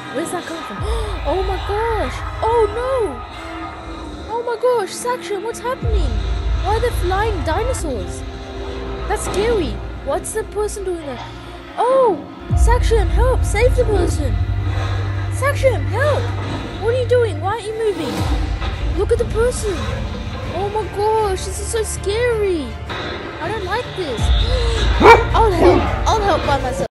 Where's that coming from? Oh my gosh! Oh no! Oh my gosh, Sakshan, what's happening? Why are there flying dinosaurs? That's scary. What's the person doing there? Oh! Sakshan, help! Save the person! Sakshan, help! What are you doing? Why aren't you moving? Look at the person! Oh my gosh, this is so scary! I don't like this. I'll help by myself.